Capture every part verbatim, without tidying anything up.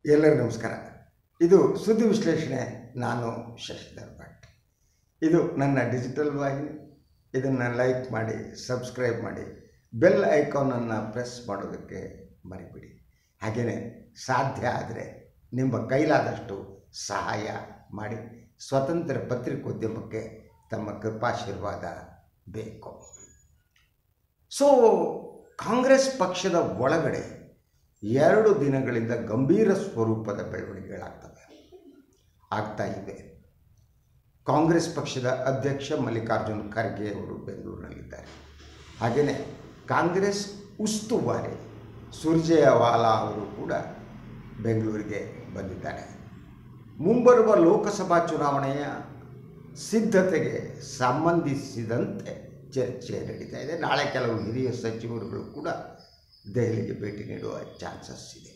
ಎಲ್ಲರಿಗೂ ನಮಸ್ಕಾರ. ಇದು ಸುದ್ದಿ ವಿಶ್ಲೇಷಣೆ. ನಾನು ಶಶಿಧರ್ ಭಟ್. ಇದು ನನ್ನ ಡಿಜಿಟಲ್ ವಾಹಿನಿ. ಇದನ್ನು ಲೈಕ್ ಮಾಡಿ, ಸಬ್ಸ್ಕ್ರೈಬ್ ಮಾಡಿ, ಬೆಲ್ ಐಕಾನನ್ನು ಪ್ರೆಸ್ ಮಾಡೋದಕ್ಕೆ ಮರಿಬಿಡಿ. ಹಾಗೆಯೇ ಸಾಧ್ಯ ಆದರೆ ನಿಮ್ಮ ಕೈಲಾದಷ್ಟು ಸಹಾಯ ಮಾಡಿ. ಸ್ವತಂತ್ರ ಪತ್ರಿಕೋದ್ಯಮಕ್ಕೆ ತಮ್ಮ ಕೃಪಾಶೀರ್ವಾದ ಬೇಕು. ಸೊ ಕಾಂಗ್ರೆಸ್ ಪಕ್ಷದ ಒಳಗಡೆ ಎರಡು ದಿನಗಳಿಂದ ಗಂಭೀರ ಸ್ವರೂಪದ ಬೆಳವಣಿಗೆಗಳಾಗ್ತವೆ ಆಗ್ತಾ ಇವೆ. ಕಾಂಗ್ರೆಸ್ ಪಕ್ಷದ ಅಧ್ಯಕ್ಷ ಮಲ್ಲಿಕಾರ್ಜುನ್ ಖರ್ಗೆ ಅವರು ಬೆಂಗಳೂರಿನಲ್ಲಿದ್ದಾರೆ. ಹಾಗೆಯೇ ಕಾಂಗ್ರೆಸ್ ಉಸ್ತುವಾರಿ ಸುರ್ಜೇವಾಲಾ ಅವರು ಕೂಡ ಬೆಂಗಳೂರಿಗೆ ಬಂದಿದ್ದಾರೆ. ಮುಂಬರುವ ಲೋಕಸಭಾ ಚುನಾವಣೆಯ ಸಿದ್ಧತೆಗೆ ಸಂಬಂಧಿಸಿದಂತೆ ಚರ್ಚೆ ನಡೀತಾ ಇದೆ. ನಾಳೆ ಕೆಲವು ಹಿರಿಯ ಸಚಿವರುಗಳು ಕೂಡ ದೆಹಲಿಗೆ ಭೇಟಿ ನೀಡುವ ಚಾನ್ಸಸ್ ಇದೆ.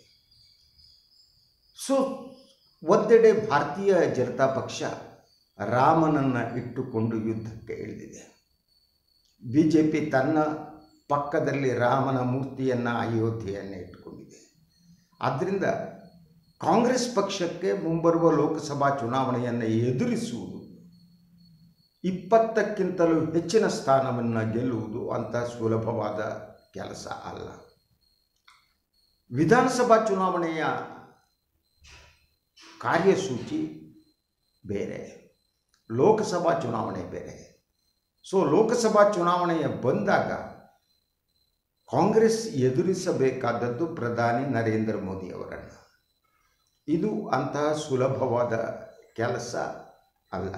ಸೊ ಒಂದೆಡೆ ಭಾರತೀಯ ಜನತಾ ಪಕ್ಷ ರಾಮನನ್ನು ಇಟ್ಟುಕೊಂಡು ಯುದ್ಧಕ್ಕೆ ಇಳಿದಿದೆ. ಬಿ ಜೆ ಪಿ ತನ್ನ ಪಕ್ಕದಲ್ಲಿ ರಾಮನ ಮೂರ್ತಿಯನ್ನು ಅಯೋಧ್ಯೆಯನ್ನು ಇಟ್ಟುಕೊಂಡಿದೆ. ಆದ್ದರಿಂದ ಕಾಂಗ್ರೆಸ್ ಪಕ್ಷಕ್ಕೆ ಮುಂಬರುವ ಲೋಕಸಭಾ ಚುನಾವಣೆಯನ್ನು ಎದುರಿಸುವುದು, ಇಪ್ಪತ್ತಕ್ಕಿಂತಲೂ ಹೆಚ್ಚಿನ ಸ್ಥಾನವನ್ನು ಗೆಲ್ಲುವುದು ಅಂಥ ಸುಲಭವಾದ ಕೆಲಸ ಅಲ್ಲ. ವಿಧಾನಸಭಾ ಚುನಾವಣೆಯ ಕಾರ್ಯಸೂಚಿ ಬೇರೆ, ಲೋಕಸಭಾ ಚುನಾವಣೆ ಬೇರೆ. ಸೊ ಲೋಕಸಭಾ ಚುನಾವಣೆಯ ಬಂದಾಗ ಕಾಂಗ್ರೆಸ್ ಎದುರಿಸಬೇಕಾದದ್ದು ಪ್ರಧಾನಿ ನರೇಂದ್ರ ಮೋದಿಯವರನ್ನು. ಇದು ಅಂತಹ ಸುಲಭವಾದ ಕೆಲಸ ಅಲ್ಲ.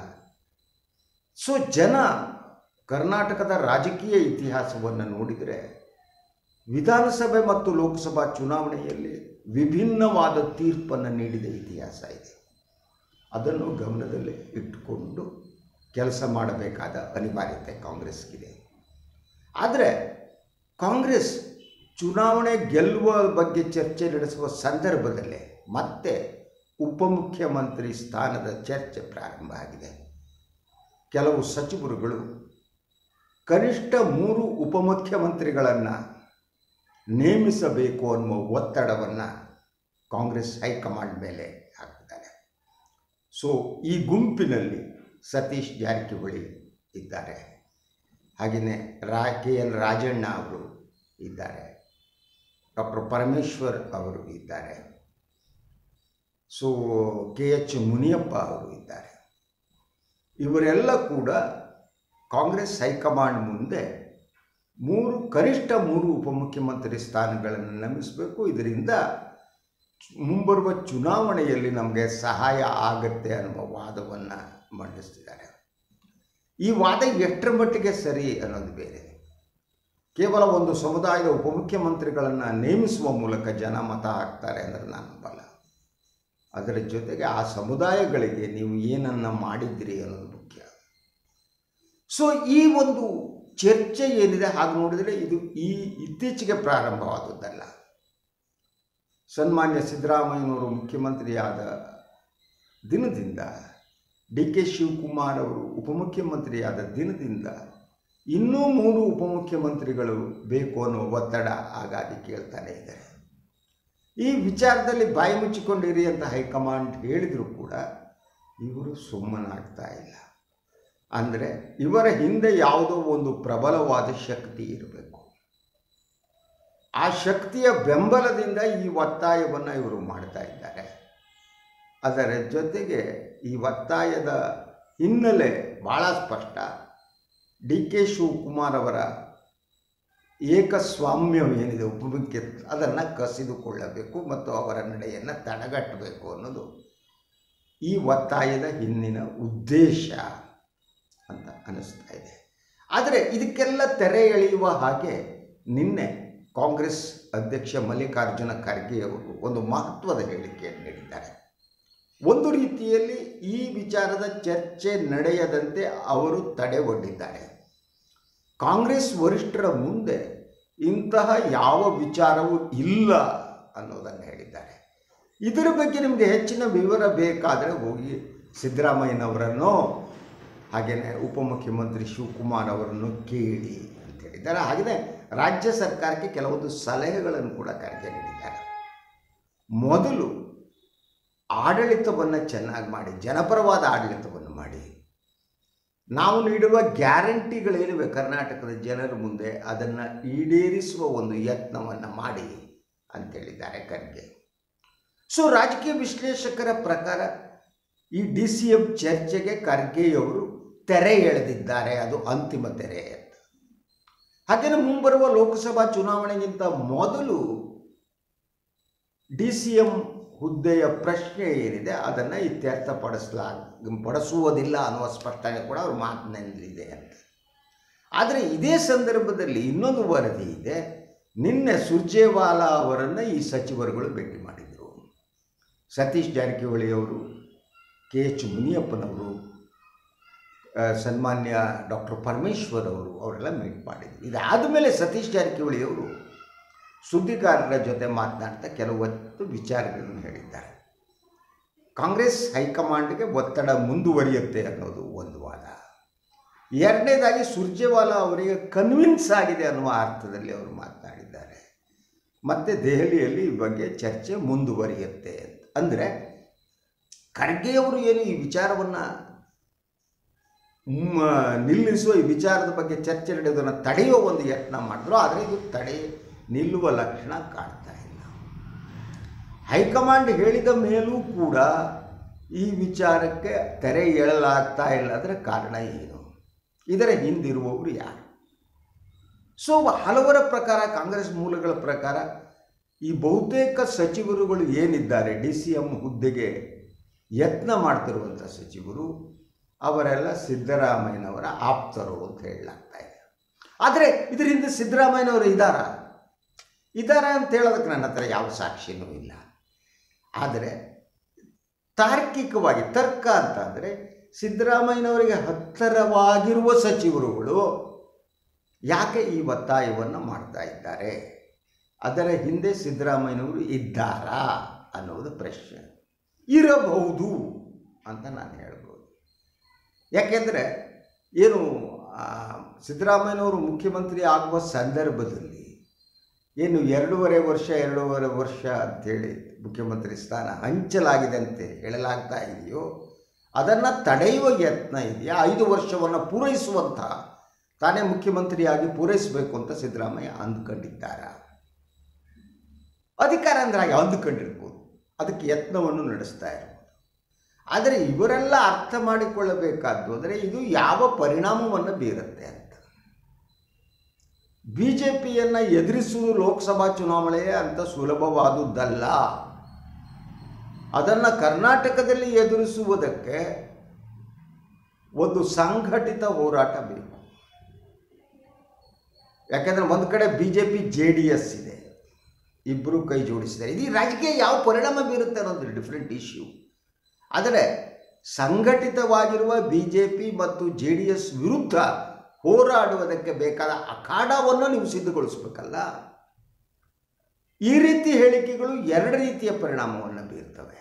ಸೊ ಜನ ಕರ್ನಾಟಕದ ರಾಜಕೀಯ ಇತಿಹಾಸವನ್ನು ನೋಡಿದರೆ ವಿಧಾನಸಭೆ ಮತ್ತು ಲೋಕಸಭಾ ಚುನಾವಣೆಯಲ್ಲಿ ವಿಭಿನ್ನವಾದ ತೀರ್ಪನ್ನು ನೀಡಿದ ಇತಿಹಾಸ ಇದೆ. ಅದನ್ನು ಗಮನದಲ್ಲಿ ಇಟ್ಟುಕೊಂಡು ಕೆಲಸ ಮಾಡಬೇಕಾದ ಅನಿವಾರ್ಯತೆ ಕಾಂಗ್ರೆಸ್ಗಿದೆ. ಆದರೆ ಕಾಂಗ್ರೆಸ್ ಚುನಾವಣೆ ಗೆಲ್ಲುವ ಬಗ್ಗೆ ಚರ್ಚೆ ನಡೆಸುವ ಸಂದರ್ಭದಲ್ಲೇ ಮತ್ತೆ ಉಪಮುಖ್ಯಮಂತ್ರಿ ಸ್ಥಾನದ ಚರ್ಚೆ ಪ್ರಾರಂಭ ಆಗಿದೆ. ಕೆಲವು ಸಚಿವರುಗಳು ಕನಿಷ್ಠ ಮೂರು ಉಪಮುಖ್ಯಮಂತ್ರಿಗಳನ್ನು ನೇಮಿಸಬೇಕು ಅನ್ನುವ ಒತ್ತಡವನ್ನು ಕಾಂಗ್ರೆಸ್ ಹೈಕಮಾಂಡ್ ಮೇಲೆ ಹಾಕಿದ್ದಾರೆ. ಸೊ ಈ ಗುಂಪಿನಲ್ಲಿ ಸತೀಶ್ ಜಾರಕಿಹೊಳಿ ಇದ್ದಾರೆ. ಹಾಗೆಯೇ ರಾ ಕೆ ಎಲ್ ರಾಜಣ್ಣ ಅವರು ಇದ್ದಾರೆ. ಡಾಕ್ಟರ್ ಪರಮೇಶ್ವರ್ ಅವರು ಇದ್ದಾರೆ. ಸೊ ಕೆ ಎಚ್ ಮುನಿಯಪ್ಪ ಅವರು ಇದ್ದಾರೆ. ಇವರೆಲ್ಲ ಕೂಡ ಕಾಂಗ್ರೆಸ್ ಹೈಕಮಾಂಡ್ ಮುಂದೆ ಮೂರು ಕನಿಷ್ಠ ಮೂರು ಉಪಮುಖ್ಯಮಂತ್ರಿ ಸ್ಥಾನಗಳನ್ನು ನೇಮಿಸಬೇಕು, ಇದರಿಂದ ಮುಂಬರುವ ಚುನಾವಣೆಯಲ್ಲಿ ನಮಗೆ ಸಹಾಯ ಆಗತ್ತೆ ಅನ್ನುವ ವಾದವನ್ನು ಮಂಡಿಸ್ತಿದ್ದಾರೆ. ಈ ವಾದ ಎಷ್ಟರ ಮಟ್ಟಿಗೆ ಸರಿ ಅನ್ನೋದು ಬೇರೆ. ಕೇವಲ ಒಂದು ಸಮುದಾಯದ ಉಪಮುಖ್ಯಮಂತ್ರಿಗಳನ್ನು ನೇಮಿಸುವ ಮೂಲಕ ಜನ ಮತ ಹಾಕ್ತಾರೆ ಅಂದರೆ ನಾನು ನಂಬಲ್ಲ. ಅದರ ಜೊತೆಗೆ ಆ ಸಮುದಾಯಗಳಿಗೆ ನೀವು ಏನನ್ನು ಮಾಡಿದ್ದೀರಿ ಅನ್ನೋದು ಮುಖ್ಯ. ಸೊ ಈ ಒಂದು ಚರ್ಚೆ ಏನಿದೆ ಹಾಗೆ ನೋಡಿದರೆ ಇದು ಈ ಇತ್ತೀಚೆಗೆ ಪ್ರಾರಂಭವಾದದ್ದಲ್ಲ. ಸನ್ಮಾನ್ಯ ಸಿದ್ದರಾಮಯ್ಯನವರು ಮುಖ್ಯಮಂತ್ರಿಯಾದ ದಿನದಿಂದ, ಡಿ ಕೆ ಶಿವಕುಮಾರ್ ಅವರು ಉಪಮುಖ್ಯಮಂತ್ರಿಯಾದ ದಿನದಿಂದ ಇನ್ನೂ ಮೂರು ಉಪಮುಖ್ಯಮಂತ್ರಿಗಳು ಬೇಕು ಅನ್ನೋ ಒತ್ತಡ ಆಗಾಗ್ಗೆ ಕೇಳ್ತಾನೆ ಇದ್ದಾರೆ. ಈ ವಿಚಾರದಲ್ಲಿ ಬಾಯಿ ಮುಚ್ಚಿಕೊಂಡಿರಿ ಅಂತ ಹೈಕಮಾಂಡ್ ಹೇಳಿದರೂ ಕೂಡ ಇವರು ಸುಮ್ಮನಾಗ್ತಾ ಇಲ್ಲ. ಅಂದರೆ ಇವರ ಹಿಂದೆ ಯಾವುದೋ ಒಂದು ಪ್ರಬಲವಾದ ಶಕ್ತಿ ಇರಬೇಕು. ಆ ಶಕ್ತಿಯ ಬೆಂಬಲದಿಂದ ಈ ಒತ್ತಾಯವನ್ನು ಇವರು ಮಾಡ್ತಾ ಇದ್ದಾರೆ. ಅದರ ಜೊತೆಗೆ ಈ ಒತ್ತಾಯದ ಹಿನ್ನೆಲೆ ಭಾಳ ಸ್ಪಷ್ಟ. ಡಿ ಕೆ ಶಿವಕುಮಾರ್ ಅವರ ಏಕಸ್ವಾಮ್ಯವೇನಿದೆ ಉಪಮುಖ್ಯ, ಅದನ್ನು ಕಸಿದುಕೊಳ್ಳಬೇಕು ಮತ್ತು ಅವರ ನಡೆಯನ್ನು ತಡೆಗಟ್ಟಬೇಕು ಅನ್ನೋದು ಈ ಒತ್ತಾಯದ ಹಿಂದಿನ ಉದ್ದೇಶ ಅಂತ ಅನ್ನಿಸ್ತಾ ಇದೆ. ಆದರೆ ಇದಕ್ಕೆಲ್ಲ ತೆರೆ ಎಳೆಯುವ ಹಾಗೆ ನಿನ್ನೆ ಕಾಂಗ್ರೆಸ್ ಅಧ್ಯಕ್ಷ ಮಲ್ಲಿಕಾರ್ಜುನ ಖರ್ಗೆ ಅವರು ಒಂದು ಮಹತ್ವದ ಹೇಳಿಕೆಯನ್ನು ನೀಡಿದ್ದಾರೆ. ಒಂದು ರೀತಿಯಲ್ಲಿ ಈ ವಿಚಾರದ ಚರ್ಚೆ ನಡೆಯದಂತೆ ಅವರು ತಡೆ ಒಡ್ಡಿದ್ದಾರೆ. ಕಾಂಗ್ರೆಸ್ ವರಿಷ್ಠರ ಮುಂದೆ ಇಂತಹ ಯಾವ ವಿಚಾರವೂ ಇಲ್ಲ ಅನ್ನೋದನ್ನು ಹೇಳಿದ್ದಾರೆ. ಇದರ ಬಗ್ಗೆ ನಿಮಗೆ ಹೆಚ್ಚಿನ ವಿವರ ಬೇಕಾದರೆ ಹೋಗಿ ಸಿದ್ದರಾಮಯ್ಯನವರನ್ನು ಹಾಗೆಯೇ ಉಪಮುಖ್ಯಮಂತ್ರಿ ಶಿವಕುಮಾರ್ ಅವರನ್ನು ಕೇಳಿ ಅಂತ ಹೇಳಿದ್ದಾರೆ. ಹಾಗೆಯೇ ರಾಜ್ಯ ಸರ್ಕಾರಕ್ಕೆ ಕೆಲವೊಂದು ಸಲಹೆಗಳನ್ನು ಕೂಡ ಖರ್ಗೆ ನೀಡಿದ್ದಾರೆ. ಮೊದಲು ಆಡಳಿತವನ್ನು ಚೆನ್ನಾಗಿ ಮಾಡಿ, ಜನಪರವಾದ ಆಡಳಿತವನ್ನು ಮಾಡಿ, ನಾವು ನೀಡುವ ಗ್ಯಾರಂಟಿಗಳೇನಿವೆ ಕರ್ನಾಟಕದ ಜನರ ಮುಂದೆ ಅದನ್ನು ಈಡೇರಿಸುವ ಒಂದು ಯತ್ನವನ್ನು ಮಾಡಿ ಅಂತೇಳಿದ್ದಾರೆ ಖರ್ಗೆ. ಸೊ ರಾಜಕೀಯ ವಿಶ್ಲೇಷಕರ ಪ್ರಕಾರ ಈ ಡಿ ಸಿ ಎಂ ಚರ್ಚೆಗೆ ಖರ್ಗೆಯವರು ತೆರೆ ಎಳೆದಿದ್ದಾರೆ, ಅದು ಅಂತಿಮ ತೆರೆ ಅಂತ. ಹಾಗೆಯೇ ಮುಂಬರುವ ಲೋಕಸಭಾ ಚುನಾವಣೆಗಿಂತ ಮೊದಲು ಡಿ ಸಿ ಎಂ ಹುದ್ದೆಯ ಪ್ರಶ್ನೆ ಏನಿದೆ ಅದನ್ನು ಇತ್ಯರ್ಥಪಡಿಸ್ಲಾ ಪಡಿಸುವುದಿಲ್ಲ ಅನ್ನುವ ಸ್ಪಷ್ಟನೆ ಕೂಡ ಅವ್ರ ಮಾತಿನಲ್ಲಿದೆ ಅಂತ. ಆದರೆ ಇದೇ ಸಂದರ್ಭದಲ್ಲಿ ಇನ್ನೊಂದು ವರದಿ ಇದೆ. ನಿನ್ನೆ ಸುರ್ಜೇವಾಲಾ ಅವರನ್ನು ಈ ಸಚಿವರುಗಳು ಭೇಟಿ ಮಾಡಿದರು. ಸತೀಶ್ ಜಾರಕಿಹೊಳಿ ಅವರು, ಕೆ ಎಚ್ ಮುನಿಯಪ್ಪನವರು, ಸನ್ಮಾನ್ಯ ಡಾಕ್ಟರ್ ಪರಮೇಶ್ವರ್ ಅವರು ಅವರೆಲ್ಲ ಮೀಟ್ ಮಾಡಿದರು. ಇದಾದ ಮೇಲೆ ಸತೀಶ್ ಜಾರಕಿಹೊಳಿ ಅವರು ಸುದ್ದಿಗಾರರ ಜೊತೆ ಮಾತನಾಡ್ತಾ ಕೆಲವತ್ತು ವಿಚಾರಗಳನ್ನು ಹೇಳಿದ್ದಾರೆ. ಕಾಂಗ್ರೆಸ್ ಹೈಕಮಾಂಡ್ಗೆ ಒತ್ತಡ ಮುಂದುವರಿಯುತ್ತೆ ಅನ್ನೋದು ಒಂದು ವಾದ. ಎರಡನೇದಾಗಿ ಸುರ್ಜೇವಾಲಾ ಅವರಿಗೆ ಕನ್ವಿನ್ಸ್ ಆಗಿದೆ ಅನ್ನುವ ಅರ್ಥದಲ್ಲಿ ಅವರು ಮಾತನಾಡಿದ್ದಾರೆ. ಮತ್ತು ದೆಹಲಿಯಲ್ಲಿ ಈ ಬಗ್ಗೆ ಚರ್ಚೆ ಮುಂದುವರಿಯುತ್ತೆ ಅಂತ. ಅಂದರೆ ಖರ್ಗೆಯವರು ಏನು ಈ ವಿಚಾರವನ್ನು ನಿಲ್ಲಿಸುವ, ಈ ವಿಚಾರದ ಬಗ್ಗೆ ಚರ್ಚೆ ನಡೆಯೋದನ್ನು ತಡೆಯುವ ಒಂದು ಯತ್ನ ಮಾಡಿದ್ರು. ಆದರೆ ಇದು ತಡೆ ನಿಲ್ಲುವ ಲಕ್ಷಣ ಕಾಣ್ತಾ ಇಲ್ಲ. ಹೈಕಮಾಂಡ್ ಹೇಳಿದ ಮೇಲೂ ಕೂಡ ಈ ವಿಚಾರಕ್ಕೆ ತೆರೆ ಎಳಲಾಗ್ತಾ ಇಲ್ಲ. ಅದರ ಕಾರಣ ಏನು? ಇದರ ಹಿಂದಿರುವವರು ಯಾರು? ಸೊ ಹಲವರ ಪ್ರಕಾರ, ಕಾಂಗ್ರೆಸ್ ಮೂಲಗಳ ಪ್ರಕಾರ, ಈ ಬಹುತೇಕ ಸಚಿವರುಗಳು ಏನಿದ್ದಾರೆ ಡಿ ಸಿ ಎಂ ಹುದ್ದೆಗೆ ಯತ್ನ ಮಾಡ್ತಿರುವಂಥ ಸಚಿವರು, ಅವರೆಲ್ಲ ಸಿದ್ದರಾಮಯ್ಯನವರ ಆಪ್ತರು ಅಂತ ಹೇಳಲಾಗ್ತಾ ಇದೆ. ಆದರೆ ಇದರ ಹಿಂದೆ ಸಿದ್ದರಾಮಯ್ಯನವರು ಇದ್ದಾರಾ ಇದ್ದಾರೆ ಅಂತ ಹೇಳೋದಕ್ಕೆ ನನ್ನ ಹತ್ರ ಯಾವ ಸಾಕ್ಷಿಯೂ ಇಲ್ಲ. ಆದರೆ ತಾರ್ಕಿಕವಾಗಿ ತರ್ಕ ಅಂತ ಅಂದರೆ ಸಿದ್ದರಾಮಯ್ಯನವರಿಗೆ ಹತ್ತಿರವಾಗಿರುವ ಸಚಿವರುಗಳು ಯಾಕೆ ಈ ಒತ್ತಾಯವನ್ನು ಮಾಡ್ತಾ ಇದ್ದಾರೆ, ಅದರ ಹಿಂದೆ ಸಿದ್ದರಾಮಯ್ಯನವರು ಇದ್ದಾರಾ ಅನ್ನೋದು ಪ್ರಶ್ನೆ. ಇರಬಹುದು ಅಂತ ನಾನು ಹೇಳ್ಬೋದು. ಯಾಕೆಂದರೆ ಏನು ಸಿದ್ದರಾಮಯ್ಯನವರು ಮುಖ್ಯಮಂತ್ರಿ ಆಗುವ ಸಂದರ್ಭದಲ್ಲಿ ಏನು ಎರಡೂವರೆ ವರ್ಷ ಎರಡೂವರೆ ವರ್ಷ ಅಂಥೇಳಿ ಮುಖ್ಯಮಂತ್ರಿ ಸ್ಥಾನ ಹಂಚಲಾಗಿದೆ ಅಂತ ಹೇಳಲಾಗ್ತಾ ಇದೆಯೋ ಅದನ್ನು ತಡೆಯುವ ಯತ್ನ ಇದೆಯಾ, ಐದು ವರ್ಷವನ್ನು ಪೂರೈಸುವಂಥ ತಾನೇ ಮುಖ್ಯಮಂತ್ರಿಯಾಗಿ ಪೂರೈಸಬೇಕು ಅಂತ ಸಿದ್ದರಾಮಯ್ಯ ಅಂದುಕೊಂಡಿದ್ದಾರಾ? ಅಧಿಕಾರ ಅಂದರೆ ಹಾಗೆ ಅಂದುಕೊಂಡಿರ್ಬೋದು, ಅದಕ್ಕೆ ಯತ್ನವನ್ನು ನಡೆಸ್ತಾ ಇರ್ಬೋದು. ಆದರೆ ಇವರೆಲ್ಲ ಅರ್ಥ ಮಾಡಿಕೊಳ್ಳಬೇಕಾದ್ದು ಅಂದರೆ ಇದು ಯಾವ ಪರಿಣಾಮವನ್ನು ಬೀರುತ್ತೆ ಅಂತ. ಬಿ ಜೆ ಪಿಯನ್ನು ಎದುರಿಸುವುದು ಲೋಕಸಭಾ ಚುನಾವಣೆ ಅಂತ ಸುಲಭವಾದುದಲ್ಲ. ಅದನ್ನು ಕರ್ನಾಟಕದಲ್ಲಿ ಎದುರಿಸುವುದಕ್ಕೆ ಒಂದು ಸಂಘಟಿತ ಹೋರಾಟ ಬೇಕು. ಯಾಕೆಂದರೆ ಒಂದು ಕಡೆ B J P J D S ಇದೆ, ಇಬ್ಬರು ಕೈ ಜೋಡಿಸಿದ್ದಾರೆ. ಇದು ರಾಜಕೀಯ ಯಾವ ಪರಿಣಾಮ ಬೀರುತ್ತೆ ಅನ್ನೋದು ಡಿಫ್ರೆಂಟ್ ಇಶ್ಯೂ. ಆದರೆ ಸಂಘಟಿತವಾಗಿರುವ ಬಿ ಜೆ ಪಿ ಮತ್ತು ಜೆ ಡಿ ಎಸ್ ವಿರುದ್ಧ ಹೋರಾಡುವುದಕ್ಕೆ ಬೇಕಾದ ಅಖಾಡವನ್ನು ನೀವು ಸಿದ್ಧಗೊಳಿಸಬೇಕಲ್ಲ. ಈ ರೀತಿ ಹೇಳಿಕೆಗಳು ಎರಡು ರೀತಿಯ ಪರಿಣಾಮವನ್ನು ಬೀರ್ತವೆ.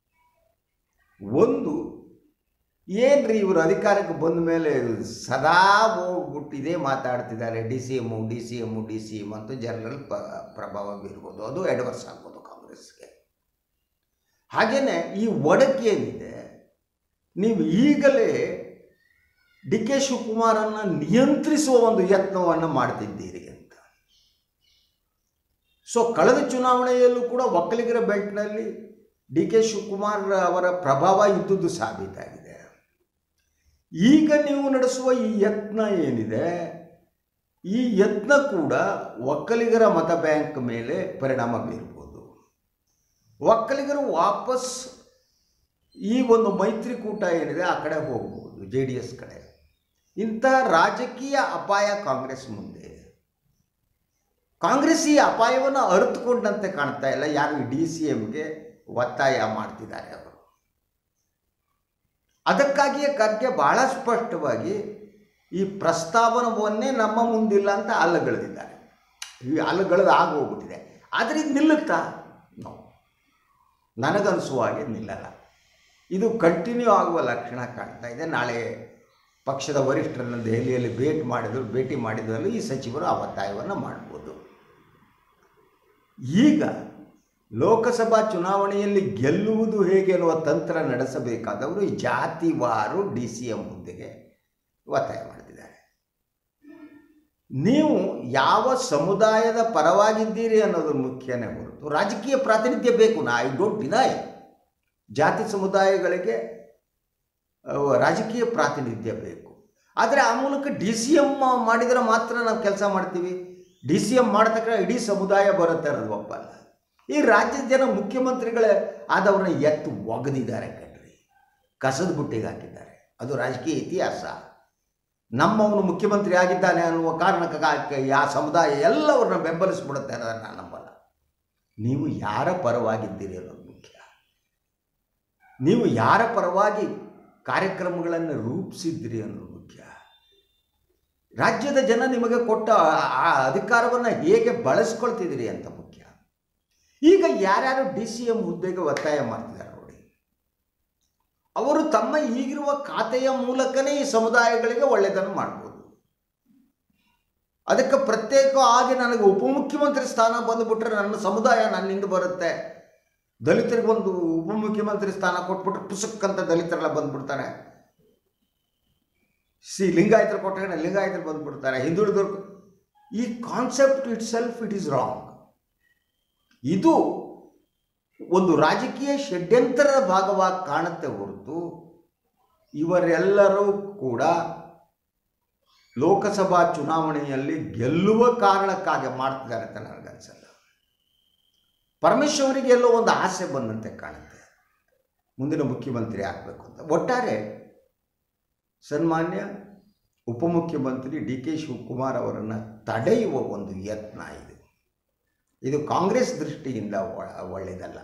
ಒಂದು, ಏನ್ರಿ ಇವರು ಅಧಿಕಾರಕ್ಕೆ ಬಂದ ಮೇಲೆ ಸದಾ ಹೋಗ್ಬಿಟ್ಟು ಇದೇ ಮಾತಾಡ್ತಿದ್ದಾರೆ, D C M D C M D C M ಅಂತ ಜನರಲ್ ಪ ಪ್ರಭಾವ ಬೀರ್ಬೋದು, ಅದು ಎಡ್ವರ್ಸ್ ಆಗ್ಬೋದು ಕಾಂಗ್ರೆಸ್ಗೆ. ಹಾಗೆಯೇ ಈ ಒಡಕೇನಿದೆ, ನೀವು ಈಗಲೇ ಡಿ ಕೆ ಶಿವಕುಮಾರನ್ನು ನಿಯಂತ್ರಿಸುವ ಒಂದು ಯತ್ನವನ್ನು ಮಾಡ್ತಿದ್ದೀರಿ ಅಂತ. ಸೊ ಕಳೆದ ಚುನಾವಣೆಯಲ್ಲೂ ಕೂಡ ಒಕ್ಕಲಿಗರ ಬೆಲ್ಟ್ನಲ್ಲಿ ಡಿ ಕೆ ಶಿವಕುಮಾರ್ ಅವರ ಪ್ರಭಾವ ಇದ್ದುದು ಸಾಬೀತಾಗಿದೆ. ಈಗ ನೀವು ನಡೆಸುವ ಈ ಯತ್ನ ಏನಿದೆ, ಈ ಯತ್ನ ಕೂಡ ಒಕ್ಕಲಿಗರ ಮತ ಬ್ಯಾಂಕ್ ಮೇಲೆ ಪರಿಣಾಮ ಬೀರ್ಬೋದು. ಒಕ್ಕಲಿಗರು ವಾಪಸ್ ಈ ಒಂದು ಮೈತ್ರಿಕೂಟ ಏನಿದೆ ಆ ಕಡೆ ಹೋಗ್ಬೋದು, ಜೆ ಡಿ ಎಸ್ ಕಡೆ. ಇಂಥ ರಾಜಕೀಯ ಅಪಾಯ ಕಾಂಗ್ರೆಸ್ ಮುಂದೆ ಇದೆ. ಕಾಂಗ್ರೆಸ್ ಈ ಅಪಾಯವನ್ನು ಅರಿತುಕೊಂಡಂತೆ ಕಾಣ್ತಾ ಇಲ್ಲ. ಯಾರು ಡಿ ಸಿ ಎಮ್ಗೆ ಒತ್ತಾಯ ಮಾಡ್ತಿದ್ದಾರೆ ಅವರು. ಅದಕ್ಕಾಗಿಯೇ ಖರ್ಗೆ ಬಹಳ ಸ್ಪಷ್ಟವಾಗಿ ಈ ಪ್ರಸ್ತಾವನವನ್ನೇ ನಮ್ಮ ಮುಂದಿಲ್ಲ ಅಂತ ಅಲ್ಲಗಳೆದಿದ್ದಾರೆ. ಈ ಅಲ್ಲಗಳೆದು ಆಗೋಗ್ಬಿಟ್ಟಿದೆ. ಆದರೆ ಇದು ನಿಲ್ಲುತ್ತಾ? ನನಗನ್ನಿಸುವ ಹಾಗೆ ನಿಲ್ಲಲ್ಲ. ಇದು ಕಂಟಿನ್ಯೂ ಆಗುವ ಲಕ್ಷಣ ಕಾಣ್ತಾ ಇದೆ. ನಾಳೆ ಪಕ್ಷದ ವರಿಷ್ಠರನ್ನು ದೆಹಲಿಯಲ್ಲಿ ಭೇಟಿ ಮಾಡಿದ್ರು ಭೇಟಿ ಮಾಡಿದ್ರಲ್ಲೂ ಈ ಸಚಿವರು ಆ ಒತ್ತಾಯವನ್ನು ಮಾಡ್ಬೋದು. ಈಗ ಲೋಕಸಭಾ ಚುನಾವಣೆಯಲ್ಲಿ ಗೆಲ್ಲುವುದು ಹೇಗೆ ಅನ್ನುವ ತಂತ್ರ ನಡೆಸಬೇಕಾದವರು ಈ ಜಾತಿವಾರು ಡಿ ಸಿ ಎಂ ಹುದ್ದೆಗೆ ಒತ್ತಾಯ ಮಾಡ್ತಿದ್ದಾರೆ. ನೀವು ಯಾವ ಸಮುದಾಯದ ಪರವಾಗಿದ್ದೀರಿ ಅನ್ನೋದು ಮುಖ್ಯನೇ ಹೊರತು ರಾಜಕೀಯ ಪ್ರಾತಿನಿಧ್ಯ ಬೇಕು. ನಾ ಐ ಡೋಂಟ್ ಡಿನೈ ಜಾತಿ ಸಮುದಾಯಗಳಿಗೆ ರಾಜಕೀಯ ಪ್ರಾತಿನಿಧ್ಯ ಬೇಕು. ಆದರೆ ಆ ಮೂಲಕ ಡಿ ಸಿ ಎಂ ಮಾಡಿದರೆ ಮಾತ್ರ ನಾವು ಕೆಲಸ ಮಾಡ್ತೀವಿ. ಡಿ ಸಿ ಎಂ ಮಾಡತಕ್ಕ ಇಡೀ ಸಮುದಾಯ ಬರುತ್ತೆ ಅನ್ನೋದು ಒಪ್ಪಲ್ಲ. ಈ ರಾಜ್ಯದ ಜನ ಮುಖ್ಯಮಂತ್ರಿಗಳೇ ಆದವ್ರನ್ನ ಎತ್ತು ಒಗೆದಿದ್ದಾರೆ ಕಣ್ರಿ, ಕಸದ ಬುಟ್ಟಿಗೆ ಹಾಕಿದ್ದಾರೆ. ಅದು ರಾಜಕೀಯ ಇತಿಹಾಸ. ನಮ್ಮವನು ಮುಖ್ಯಮಂತ್ರಿ ಆಗಿದ್ದಾನೆ ಅನ್ನುವ ಕಾರಣಕ್ಕೆ ಆ ಸಮುದಾಯ ಎಲ್ಲವ್ರನ್ನ ಬೆಂಬಲಿಸ್ಬಿಡುತ್ತೆ ಅನ್ನೋದನ್ನು ನಾನು ನಂಬಲ್ಲ. ನೀವು ಯಾರ ಪರವಾಗಿದ್ದೀರಿ ಅನ್ನೋದು ಮುಖ್ಯ. ನೀವು ಯಾರ ಪರವಾಗಿ ಕಾರ್ಯಕ್ರಮಗಳನ್ನು ರೂಪಿಸಿದ್ರಿ ಅನ್ನೋದು ಮುಖ್ಯ. ರಾಜ್ಯದ ಜನ ನಿಮಗೆ ಕೊಟ್ಟ ಆ ಅಧಿಕಾರವನ್ನು ಹೇಗೆ ಬಳಸ್ಕೊಳ್ತಿದ್ದೀರಿ ಅಂತ ಮುಖ್ಯ. ಈಗ ಯಾರ್ಯಾರು ಡಿ ಸಿ ಎಂ ಹುದ್ದೆಗೆ ಒತ್ತಾಯ ಮಾಡ್ತಿದ್ದಾರೆ ನೋಡಿ, ಅವರು ತಮ್ಮ ಈಗಿರುವ ಖಾತೆಯ ಮೂಲಕನೇ ಈ ಸಮುದಾಯಗಳಿಗೆ ಒಳ್ಳೆಯದನ್ನು ಮಾಡ್ಬೋದು. ಅದಕ್ಕೆ ಪ್ರತ್ಯೇಕವಾಗಿ ನನಗೆ ಉಪಮುಖ್ಯಮಂತ್ರಿ ಸ್ಥಾನ ಬಂದುಬಿಟ್ರೆ ನನ್ನ ಸಮುದಾಯ ನನ್ನಿಂದ ಬರುತ್ತೆ. ದಲಿತರಿಗೆ ಒಂದು ಉಪಮುಖ್ಯಮಂತ್ರಿ ಸ್ಥಾನ ಕೊಟ್ಬಿಟ್ರೆ ಪುಸ್ತಕಂತ ದಲಿತರೆಲ್ಲ ಬಂದ್ಬಿಡ್ತಾರೆ. ಸಿ ಲಿಂಗಾಯತರು ಕೊಟ್ಟರೆ ಲಿಂಗಾಯತರು ಬಂದ್ಬಿಡ್ತಾರೆ, ಹಿಂದುಳಿದವ್ರು. ಈ concept itself it is wrong. ಇದು ಒಂದು ರಾಜಕೀಯ ಷಡ್ಯಂತರದ ಭಾಗವಾಗಿ ಕಾಣುತ್ತೆ ಹೊರತು ಇವರೆಲ್ಲರೂ ಕೂಡ ಲೋಕಸಭಾ ಚುನಾವಣೆಯಲ್ಲಿ ಗೆಲ್ಲುವ ಕಾರಣಕ್ಕಾಗಿ ಮಾಡ್ತಿದ್ದಾರೆ ಅಂತ ನನಗನ್ಸಲ್ಲ. ಪರಮೇಶ್ವರಿಗೆ ಎಲ್ಲೋ ಒಂದು ಆಸೆ ಬಂದಂತೆ ಕಾಣುತ್ತೆ, ಮುಂದಿನ ಮುಖ್ಯಮಂತ್ರಿ ಆಗಬೇಕು ಅಂತ. ಒಟ್ಟಾರೆ ಸನ್ಮಾನ್ಯ ಉಪಮುಖ್ಯಮಂತ್ರಿ ಡಿ ಕೆ ಶಿವಕುಮಾರ್ ಅವರನ್ನು ತಡೆಯುವ ಒಂದು ಯತ್ನ ಇದೆ. ಇದು ಕಾಂಗ್ರೆಸ್ ದೃಷ್ಟಿಯಿಂದ ಒಳ್ಳೆಯದಲ್ಲ.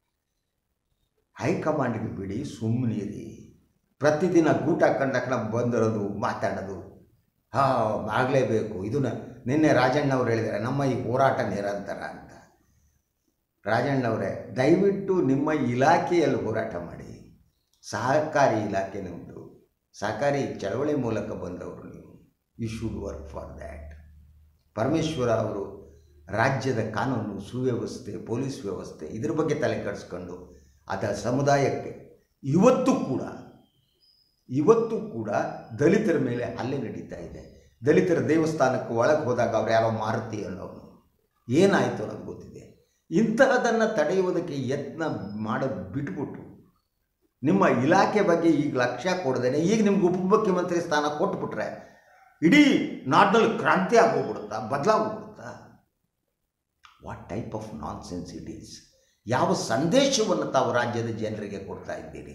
ಹೈಕಮಾಂಡ್ಗೆ ಬಿಡಿ, ಸುಮ್ಮನಿರಿ. ಪ್ರತಿದಿನ ಗೂಟ ಕಂಡಕ್ಷಣ ಬಂದಿರೋದು ಮಾತಾಡೋದು, ಹಾಂ ಆಗಲೇಬೇಕು. ಇದನ್ನ ನಿನ್ನೆ ರಾಜಣ್ಣವ್ರು ಹೇಳಿದ್ದಾರೆ, ನಮ್ಮ ಈ ಹೋರಾಟ ನಿರಂತರ ಅಂತ. ರಾಜಣ್ಣವರೇ, ದಯವಿಟ್ಟು ನಿಮ್ಮ ಇಲಾಖೆಯಲ್ಲಿ ಹೋರಾಟ ಮಾಡಿ. ಸಹಕಾರಿ ಇಲಾಖೆ ನಿಮ್ಮದು, ಸಹಕಾರಿ ಚಳವಳಿ ಮೂಲಕ ಬಂದವರು ನೀವು. You should work for that. Parameshwara ಅವರು ರಾಜ್ಯದ ಕಾನೂನು ಸುವ್ಯವಸ್ಥೆ, ಪೊಲೀಸ್ ವ್ಯವಸ್ಥೆ ಇದ್ರ ಬಗ್ಗೆ ತಲೆ ಕೆಡಿಸ್ಕೊಂಡು ಅದ ಸಮುದಾಯಕ್ಕೆ ಇವತ್ತು ಕೂಡ ಇವತ್ತು ಕೂಡ ದಲಿತರ ಮೇಲೆ ಹಲ್ಲೆ ನಡೀತಾ ಇದೆ. ದಲಿತರ ದೇವಸ್ಥಾನಕ್ಕೆ ಒಳಗೆ ಹೋದಾಗ ಅವ್ರು ಯಾರೋ ಮಾರುತಿ ಅನ್ನೋನು ಏನಾಯಿತು ಅನ್ನೋದು ಗೊತ್ತಿದೆ. ಇಂತಹದನ್ನು ತಡೆಯುವುದಕ್ಕೆ ಯತ್ನ ಮಾಡೋದು ಬಿಟ್ಬಿಟ್ಟು ನಿಮ್ಮ ಇಲಾಖೆ ಬಗ್ಗೆ ಈಗ ಲಕ್ಷ್ಯ ಕೊಡದೇನೆ ಈಗ ನಿಮ್ಗೆ ಉಪಮುಖ್ಯಮಂತ್ರಿ ಸ್ಥಾನ ಕೊಟ್ಬಿಟ್ರೆ ಇಡೀ ನಾಡಿನಲ್ಲಿ ಕ್ರಾಂತಿ ಆಗೋಗ್ಬಿಡುತ್ತಾ, ಬದಲಾಗೋಗ್ಬಿಡುತ್ತಾ? What type of nonsense it is? ಯಾವ ಸಂದೇಶವನ್ನು ತಾವು ರಾಜ್ಯದ ಜನರಿಗೆ ಕೊಡ್ತಾ ಇದ್ದೀರಿ?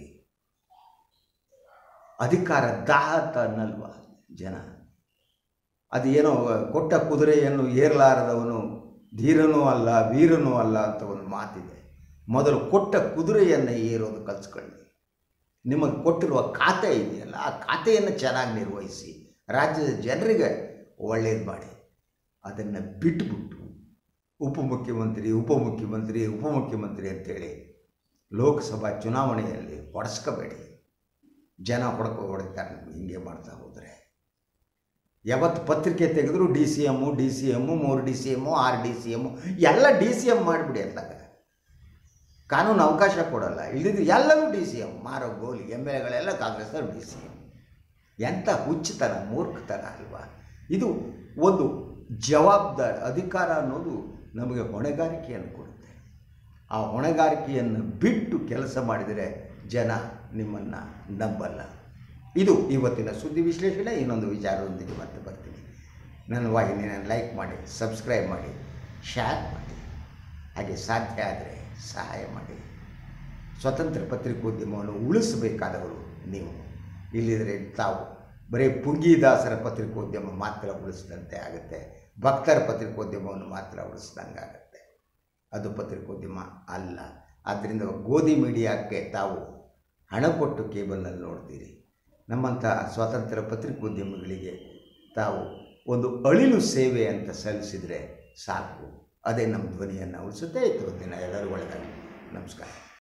ಅಧಿಕಾರ ದಾಹತ ಅನ್ನಲ್ವ ಜನ? ಅದು ಏನೋ ಕೊಟ್ಟ ಕುದುರೆಯನ್ನು ಏರಲಾರದವನು ಧೀರನೂ ಅಲ್ಲ ವೀರನೂ ಅಲ್ಲ ಅಂತ ಒಂದು ಮಾತಿದೆ. ಮೊದಲು ಕೊಟ್ಟ ಕುದುರೆಯನ್ನು ಏರೋದು ಕಲಿಸ್ಕೊಳ್ಳಿ. ನಿಮಗೆ ಕೊಟ್ಟಿರುವ ಖಾತೆ ಇದೆಯಲ್ಲ, ಆ ಖಾತೆಯನ್ನು ಚೆನ್ನಾಗಿ ನಿರ್ವಹಿಸಿ ರಾಜ್ಯದ ಜನರಿಗೆ ಒಳ್ಳೇದು ಮಾಡಿ. ಅದನ್ನು ಬಿಟ್ಟುಬಿಟ್ಟು ಉಪಮುಖ್ಯಮಂತ್ರಿ ಉಪಮುಖ್ಯಮಂತ್ರಿ ಉಪಮುಖ್ಯಮಂತ್ರಿ ಅಂತೇಳಿ ಲೋಕಸಭಾ ಚುನಾವಣೆಯಲ್ಲಿ ಹೊಡೆಸ್ಕೋಬೇಡಿ. ಜನ ಹೊಡ್ಕೊ ಹೊಡಿತಾರೆ ಹಿಂಗೆ ಮಾಡ್ತಾ ಹೋದರೆ. ಯಾವತ್ತು ಪತ್ರಿಕೆ ತೆಗೆದ್ರು D C M D C M ಮೂರು ಡಿ ಸಿ ಎಮ್ಮು ಆರು ಡಿ ಸಿ ಎಮ್ಮು ಎಲ್ಲ ಡಿ ಸಿ ಎಮ್ ಮಾಡಿಬಿಡಿ. ಅಂದಾಗ ಕಾನೂನು ಅವಕಾಶ ಕೊಡೋಲ್ಲ. ಇಲ್ಲಿದ್ರೆ ಎಲ್ಲರೂ ಡಿ ಸಿ ಎಮ್ ಮಾರೋ ಗೋಲಿ. ಎಮ್ ಎಲ್ ಎಗಳೆಲ್ಲ ಕಾಂಗ್ರೆಸ್ನವ್ರು ಡಿ ಸಿ ಎಮ್. ಎಂಥ ಹುಚ್ಚುತನ, ಮೂರ್ಖತನ ಅಲ್ವಾ ಇದು? ಒಂದು ಜವಾಬ್ದಾರಿ ಅಧಿಕಾರ ಅನ್ನೋದು ನಮಗೆ ಹೊಣೆಗಾರಿಕೆಯನ್ನು ಕೊಡುತ್ತೆ. ಆ ಹೊಣೆಗಾರಿಕೆಯನ್ನು ಬಿಟ್ಟು ಕೆಲಸ ಮಾಡಿದರೆ ಜನ ನಿಮ್ಮನ್ನು ನಂಬಲ್ಲ. ಇದು ಇವತ್ತಿನ ಸುದ್ದಿ ವಿಶ್ಲೇಷಣೆ. ಇನ್ನೊಂದು ವಿಚಾರದೊಂದಿಗೆ ಮತ್ತೆ ಬರ್ತೀನಿ. ನನ್ನ ವಾಹಿನಿಯನ್ನು ಲೈಕ್ ಮಾಡಿ, ಸಬ್ಸ್ಕ್ರೈಬ್ ಮಾಡಿ, ಶೇರ್ ಮಾಡಿ, ಹಾಗೆ ಸಾಧ್ಯ ಆದರೆ ಸಹಾಯ ಮಾಡಿ. ಸ್ವತಂತ್ರ ಪತ್ರಿಕೋದ್ಯಮವನ್ನು ಉಳಿಸಬೇಕಾದವರು ನೀವು. ಇಲ್ಲಿದ್ರೆ ತಾವು ಬರೀ ಪುಂಗಿದಾಸರ ಪತ್ರಿಕೋದ್ಯಮ ಮಾತ್ರ ಉಳಿಸಿದಂತೆ ಆಗುತ್ತೆ, ಭಕ್ತರ ಪತ್ರಿಕೋದ್ಯಮವನ್ನು ಮಾತ್ರ ಉಳಿಸ್ದಂಗೆ ಆಗುತ್ತೆ. ಅದು ಪತ್ರಿಕೋದ್ಯಮ ಅಲ್ಲ. ಆದ್ದರಿಂದ ಗೋಧಿ ಮೀಡಿಯಾಕ್ಕೆ ತಾವು ಹಣ ಕೊಟ್ಟು ಕೇಬಲ್ನಲ್ಲಿ ನೋಡ್ತೀರಿ. ನಮ್ಮಂಥ ಸ್ವಾತಂತ್ರ್ಯ ಪತ್ರಿಕೋದ್ಯಮಗಳಿಗೆ ತಾವು ಒಂದು ಅಳಿಲು ಸೇವೆ ಅಂತ ಸಲ್ಲಿಸಿದರೆ ಸಾಕು. ಅದೇ ನಮ್ಮ ಧ್ವನಿಯನ್ನು ಉಳಿಸುತ್ತೆ. ಇತ್ತು ದಿನ ಎಲ್ಲರೂ ಒಳ್ಳೆಯದಾಗಲಿ. ನಮಸ್ಕಾರ.